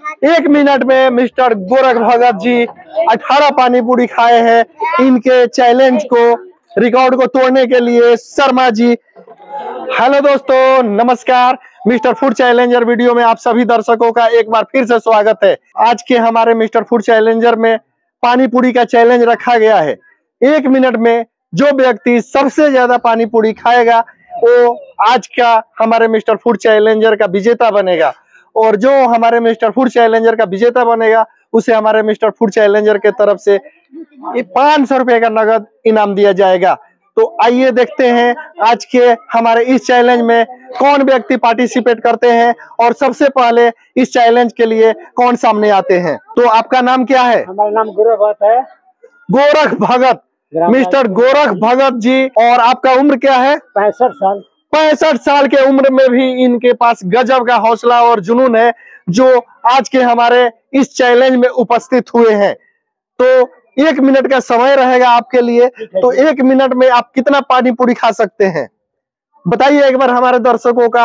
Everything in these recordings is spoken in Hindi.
1 मिनट में मिस्टर गोरख भगत जी 18 पानी पूरी खाए हैं। इनके चैलेंज को, रिकॉर्ड को तोड़ने के लिए शर्मा जी। हेलो दोस्तों, नमस्कार। मिस्टर फूड चैलेंजर वीडियो में आप सभी दर्शकों का एक बार फिर से स्वागत है। आज के हमारे मिस्टर फूड चैलेंजर में पानी पूरी का चैलेंज रखा गया है। 1 मिनट में जो व्यक्ति सबसे ज्यादा पानी पूरी खाएगा वो आज का हमारे मिस्टर फूड चैलेंजर का विजेता बनेगा। और जो हमारे मिस्टर फूड चैलेंजर का विजेता बनेगा उसे हमारे मिस्टर फूड चैलेंजर के तरफ से 500 रुपए का नगद इनाम दिया जाएगा। तो आइए देखते हैं आज के हमारे इस चैलेंज में कौन व्यक्ति पार्टिसिपेट करते हैं और सबसे पहले इस चैलेंज के लिए कौन सामने आते हैं। तो आपका नाम क्या है? हमारा नाम गोरख भगत है। गोरख भगत, मिस्टर गोरख भगत जी। और आपका उम्र क्या है? 65 साल। 65 साल के उम्र में भी इनके पास गजब का हौसला और जुनून है, जो आज के हमारे इस चैलेंज में उपस्थित हुए हैं। तो 1 मिनट का समय रहेगा आपके लिए। तो 1 मिनट में आप कितना पानी पूरी खा सकते हैं बताइए एक बार हमारे दर्शकों का।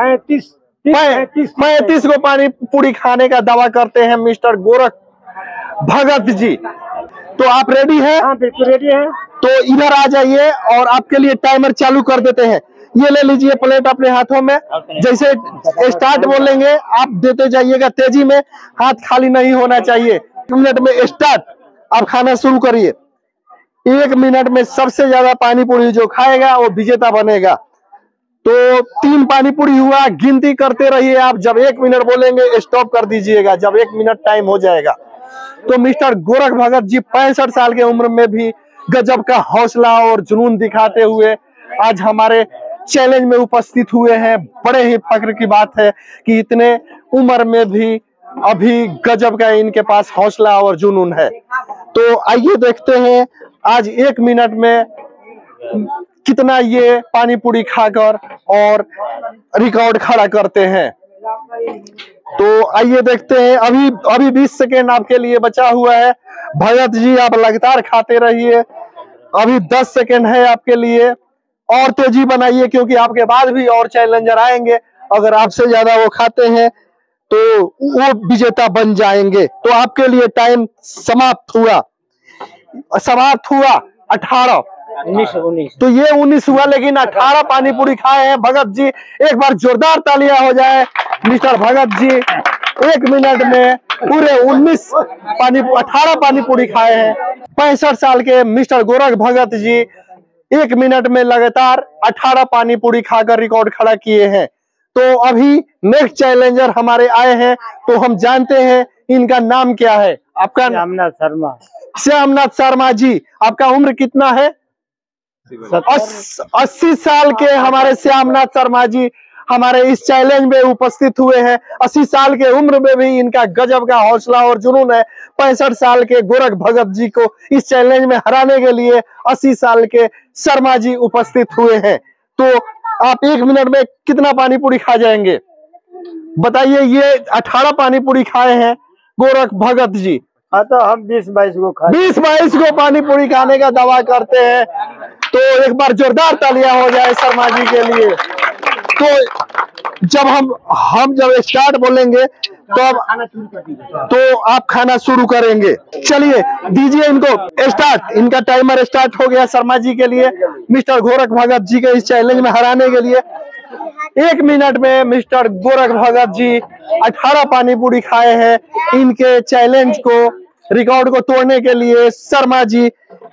35 को पानी पूरी खाने का दावा करते हैं मिस्टर गोरख भगत जी। तो आप रेडी हैं? हाँ, बिल्कुल रेडी है। तो इधर आ जाइए और आपके लिए टाइमर चालू कर देते हैं। ये ले लीजिए प्लेट अपने हाथों में। जैसे स्टार्ट बोलेंगे आप देते जाइएगा तेजी में, हाथ खाली नहीं होना चाहिए। 1 मिनट में स्टार्ट, आप खाना शुरू करिए। 1 मिनट में सबसे ज्यादा पानी पूरी जो खाएगा वो विजेता बनेगा। तो 3 पानी पूरी हुआ, गिनती करते रहिए आप। जब 1 मिनट बोलेंगे स्टॉप कर दीजिएगा जब 1 मिनट टाइम हो जाएगा। तो मिस्टर गोरख भगत जी 65 साल की उम्र में भी गजब का हौसला और जुनून दिखाते हुए आज हमारे चैलेंज में उपस्थित हुए हैं। बड़े ही फख्र की बात है कि इतने उम्र में भी अभी गजब का इनके पास हौसला और जुनून है। तो आइए देखते हैं आज 1 मिनट में कितना ये पानी पूरी खाकर और रिकॉर्ड खड़ा करते हैं। तो आइए देखते हैं। अभी 20 सेकेंड आपके लिए बचा हुआ है। भगत जी आप लगातार खाते रहिए। अभी 10 सेकेंड है आपके लिए। और तेजी बनाइए क्योंकि आपके बाद भी और चैलेंजर आएंगे। अगर आपसे ज्यादा वो खाते हैं तो वो विजेता बन जाएंगे। तो आपके लिए टाइम समाप्त हुआ 18 19। तो ये 19 हुआ, लेकिन 18 पानी पूरी खाए हैं भगत जी। एक बार जोरदार तालियां हो जाए मिस्टर भगत जी। 1 मिनट में पूरे 18 पानी पूरी खाए हैं। 65 साल के मिस्टर गोरख भगत जी 1 मिनट में लगातार 18 पानी पूरी खाकर रिकॉर्ड खड़ा किए हैं। तो अभी नेक्स्ट चैलेंजर हमारे आए हैं, तो हम जानते हैं इनका नाम क्या है। आपका? श्यामनाथ शर्मा। श्यामनाथ शर्मा जी। आपका उम्र कितना है? 80 साल के हमारे श्यामनाथ शर्मा जी हमारे इस चैलेंज में उपस्थित हुए हैं। 80 साल के उम्र में भी इनका गजब का हौसला और जुनून है। 65 साल के गोरख भगत जी को इस चैलेंज में हराने के लिए 80 साल के शर्मा जी उपस्थित हुए हैं। तो आप 1 मिनट में कितना पानी पूरी खा जाएंगे बताइए। ये 18 पानी पूरी खाए हैं गोरख भगत जी। हाँ, तो हम 20-22 को खा 20-22 को पानी पूरी खाने का दावा करते हैं। तो एक बार जोरदार तालियां हो जाए शर्मा जी के लिए। तो जब हम जब स्टार्ट बोलेंगे तो आप खाना शुरू करेंगे। चलिए दीजिए इनको स्टार्ट। इनका टाइमर स्टार्ट हो गया शर्मा जी के लिए, मिस्टर गोरख भगत जी के इस चैलेंज में हराने के लिए। 1 मिनट में मिस्टर गोरख भगत जी 18 पानी पूरी खाए हैं। इनके चैलेंज को, रिकॉर्ड को तोड़ने के लिए शर्मा जी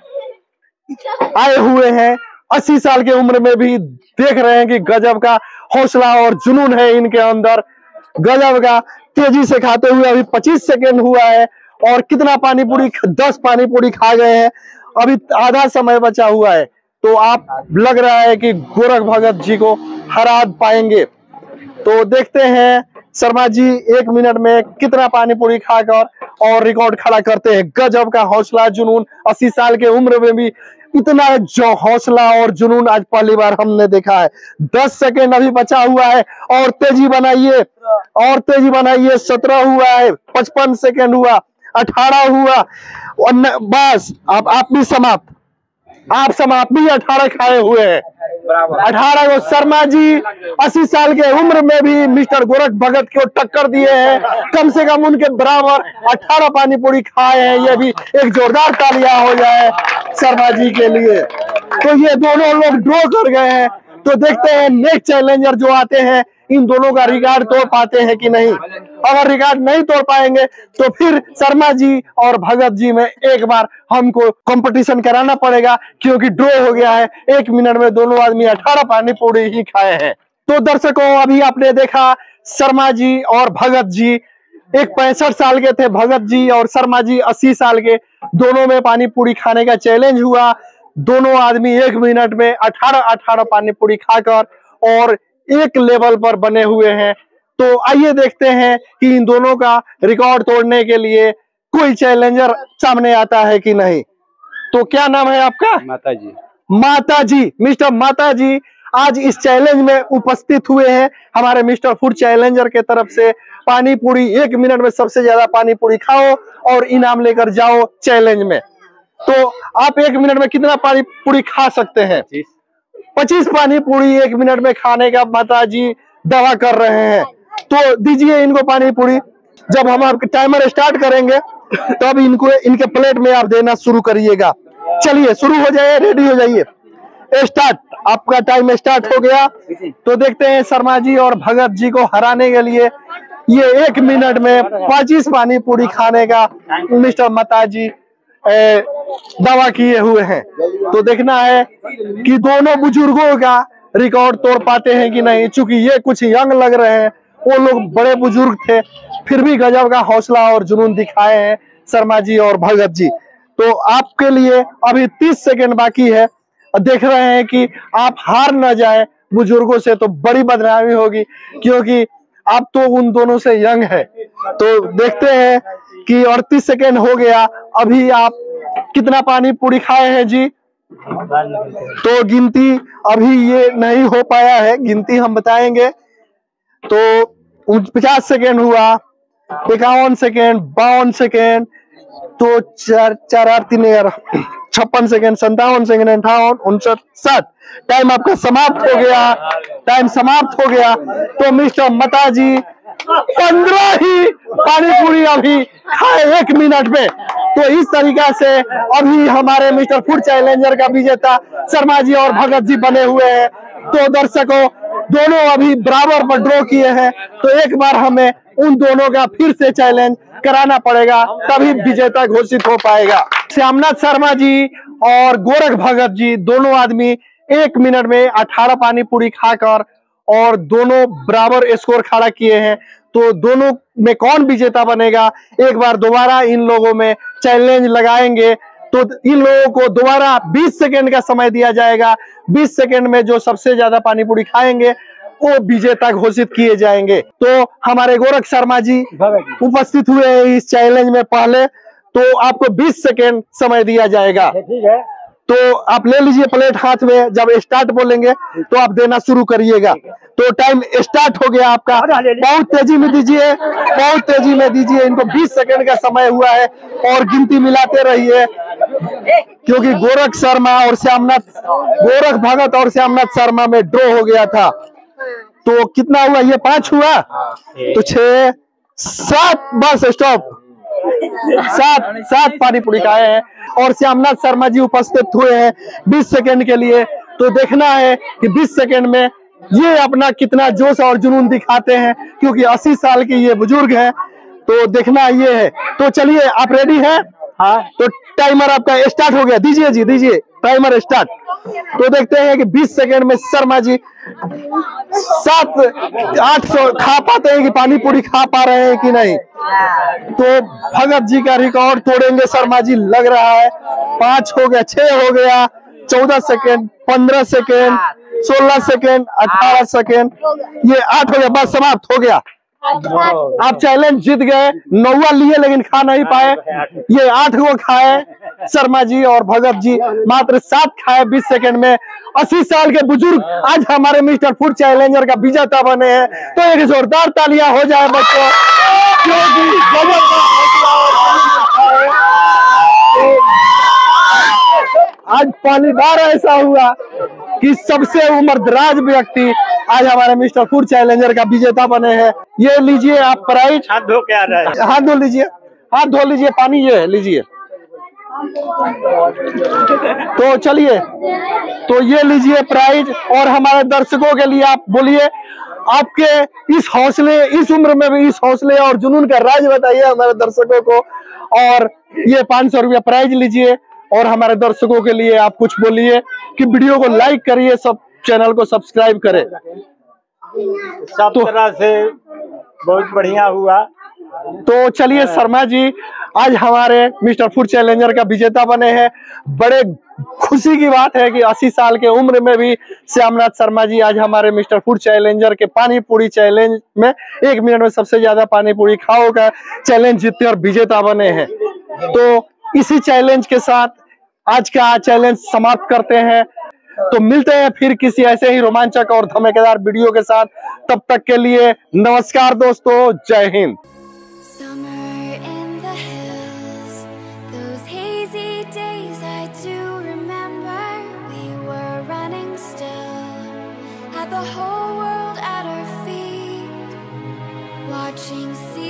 आए हुए हैं। 80 साल की उम्र में भी देख रहे हैं कि गजब का हौसला और जुनून है इनके अंदर। गजब का तेजी से खाते हुए अभी 25 सेकेंड हुआ है और कितना पानी पूरी 10 पानी पूरी खा गए हैं। अभी आधा समय बचा हुआ है। तो आप लग रहा है कि गोरख भगत जी को हरा पाएंगे। तो देखते हैं शर्मा जी 1 मिनट में कितना पानी पूरी खाकर और रिकॉर्ड खड़ा करते हैं। गजब का हौसला जुनून। 80 साल के उम्र में भी इतना जो हौसला और जुनून आज पहली बार हमने देखा है। 10 सेकेंड अभी बचा हुआ है और तेजी बनाइए, और तेजी बनाइए। 17 हुआ है, 55 सेकेंड हुआ, 18 हुआ और बस आप भी समाप्त। आप समाप्त भी 18 खाए हुए हैं। 18 को शर्मा जी 80 साल के उम्र में भी मिस्टर गोरख भगत को टक्कर दिए हैं। कम से कम उनके बराबर 18 पानी पूरी खाए हैं। ये भी एक जोरदार तालियां हो जाए शर्मा जी के लिए। तो ये दोनों लोग ड्रॉ कर गए हैं। तो देखते हैं नेक्स्ट चैलेंजर जो आते हैं इन दोनों का रिकॉर्ड तोड़ पाते हैं कि नहीं। अगर रिकॉर्ड नहीं तोड़ पाएंगे तो फिर शर्मा जी और भगत जी में एक बार हमको कंपटीशन कराना पड़ेगा, क्योंकि ड्रॉ हो गया है। 1 मिनट में दोनों आदमी 18 पानी पूरी ही खाए हैं। तो दर्शकों, अभी आपने देखा शर्मा जी और भगत जी, एक 65 साल के थे भगत जी और शर्मा जी 80 साल के, दोनों में पानी पूरी खाने का चैलेंज हुआ। दोनों आदमी 1 मिनट में 18 पानी पूरी खाकर और एक लेवल पर बने हुए हैं। तो आइए देखते हैं कि इन दोनों का रिकॉर्ड तोड़ने के लिए कोई चैलेंजर सामने आता है कि नहीं। तो क्या नाम है आपका? माता जी। माता जी, मिस्टर माता जी आज इस चैलेंज में उपस्थित हुए हैं। हमारे मिस्टर फूड चैलेंजर के तरफ से पानी पूरी 1 मिनट में सबसे ज्यादा पानी पूरी खाओ और इनाम लेकर जाओ चैलेंज में। तो आप 1 मिनट में कितना पानी पूरी खा सकते हैं? 25 पानी पूरी 1 मिनट में खाने का माता जी दावा कर रहे हैं। तो दीजिए इनको पानी पूरी। जब हम आपके टाइमर स्टार्ट करेंगे तब इनको इनके प्लेट में आप देना शुरू करिएगा। चलिए शुरू हो जाइए, रेडी हो जाइए, स्टार्ट। आपका टाइम स्टार्ट हो गया। तो देखते हैं शर्मा जी और भगत जी को हराने के लिए ये 1 मिनट में 25 पानी पूरी खाने का मिस्टर माता जी दावा किए हुए हैं। तो देखना है कि दोनों बुजुर्गों का रिकॉर्ड तोड़ पाते हैं कि नहीं। चूंकि ये कुछ यंग लग रहे हैं, वो लोग बड़े बुजुर्ग थे, फिर भी गजब का हौसला और जुनून दिखाए हैं शर्मा जी और भगत जी। तो आपके लिए अभी 30 सेकंड बाकी है। देख रहे हैं कि आप हार न जाए बुजुर्गों से, तो बड़ी बदनामी होगी, क्योंकि आप तो उन दोनों से यंग है। तो देखते हैं कि 38 सेकंड हो गया। अभी आप कितना पानी पूरी खाए हैं जी? तो गिनती अभी ये नहीं हो पाया है, गिनती हम बताएंगे। तो 50 सेकेंड हुआ, 51 सेकेंड, 52 सेकेंड, तो 56 सेकेंड, 57 सेकेंड, 58, 59, 60। टाइम आपका समाप्त हो गया, टाइम समाप्त हो गया। तो मिस्टर माता जी 15 ही पानी पूरी अभी खाए 1 मिनट में। तो इस तरीका से अभी हमारे मिस्टर फूड चैलेंजर का विजेता शर्मा जी और भगत जी बने हुए हैं। तो दर्शकों, दोनों अभी बराबर पर ड्रॉ किए हैं। तो एक बार हमें उन दोनों का फिर से चैलेंज कराना पड़ेगा, तभी विजेता घोषित हो पाएगा। श्यामनाथ शर्मा जी और गोरख भगत जी दोनों आदमी 1 मिनट में 18 पानी पूरी खाकर और दोनों बराबर स्कोर खड़ा किए हैं। तो दोनों में कौन विजेता बनेगा, एक बार दोबारा इन लोगों में चैलेंज लगाएंगे। तो इन लोगों को दोबारा 20 सेकंड का समय दिया जाएगा। 20 सेकंड में जो सबसे ज्यादा पानी पूरी खाएंगे वो विजेता घोषित किए जाएंगे। तो हमारे गोरख शर्मा जी उपस्थित हुए हैं इस चैलेंज में पहले, तो आपको 20 सेकंड समय दिया जाएगा। ठीक है। तो आप ले लीजिए प्लेट हाथ में, जब स्टार्ट बोलेंगे तो आप देना शुरू करिएगा। तो टाइम स्टार्ट हो गया आपका। बहुत तेजी में दीजिए, बहुत तेजी में दीजिए। इनको 20 सेकंड का समय हुआ है और गिनती मिलाते रहिए, क्योंकि गोरख शर्मा और श्यामनाथ, गोरख भगत और श्यामनाथ शर्मा में ड्रॉ हो गया था। तो कितना हुआ, ये 5 हुआ, तो 6, 7, बस स्टॉप। 7 पानी पूरी खाए हैं और श्यामनाथ शर्मा जी उपस्थित हुए हैं 20 सेकंड के लिए। तो देखना है कि 20 सेकंड में ये अपना कितना जोश और जुनून दिखाते हैं, क्योंकि 80 साल के ये बुजुर्ग हैं। तो देखना ये है। तो चलिए, आप रेडी हैं? हाँ। तो टाइमर आपका स्टार्ट हो गया, दीजिए जी, दीजिए टाइमर स्टार्ट। तो देखते हैं कि 20 सेकंड में शर्मा जी 700-800 खा पाते हैं कि पानी पूरी खा पा रहे हैं कि नहीं। तो भगत जी का रिकॉर्ड तोड़ेंगे शर्मा जी, लग रहा है। 5 हो गया, 6 हो गया, 14 सेकंड, 15 सेकंड, 16 सेकंड, 18 सेकंड, ये 8 हो गया, बस समाप्त हो गया। आप चैलेंज जीत गए। 9वां लिए लेकिन खा नहीं पाए। ये 8 को खाए शर्मा जी और भगत जी, मात्र 7 खाए 20 सेकंड में। 80 साल के बुजुर्ग आज हमारे मिस्टर फूड चैलेंजर का विजेता बने हैं। तो एक जोरदार तालियां हो जाए बच्चों, क्योंकि गजब का हौसला और आज पहली बार ऐसा हुआ कि सबसे उम्रदराज व्यक्ति आज हमारे मिस्टर फूड चैलेंजर का विजेता बने हैं। ये लीजिए आप प्राइज। हाथ धो के आ रहा है। हाथ धो लीजिए, हाथ धो लीजिए, पानी ये लीजिए। तो चलिए, तो ये लीजिए प्राइज। और हमारे दर्शकों के लिए आप बोलिए, आपके इस हौसले, इस उम्र में भी इस हौसले और जुनून का राज बताइए हमारे दर्शकों को। और ये 500 रुपया प्राइज लीजिए। और हमारे दर्शकों के लिए आप कुछ बोलिए कि वीडियो को लाइक करिए, सब चैनल को सब्सक्राइब करें। सब तरह से बहुत बढ़िया हुआ। तो चलिए शर्मा जी, आज हमारे मिस्टर फूड चैलेंजर का विजेता बने हैं। बड़े खुशी की बात है कि 80 साल के उम्र में भी श्यामनाथ शर्मा जी आज हमारे मिस्टर फूड चैलेंजर के पानी पूरी चैलेंज में 1 मिनट में सबसे ज्यादा पानी पूरी खाओ का चैलेंज जीते और विजेता बने हैं। तो इसी चैलेंज के साथ आज का चैलेंज समाप्त करते हैं। तो मिलते हैं फिर किसी ऐसे ही रोमांचक और धमाकेदार वीडियो के साथ। तब तक के लिए नमस्कार दोस्तों, जय Hind. Summer in the hills, those hazy days I do remember. We were running still, had the whole world at our feet, watching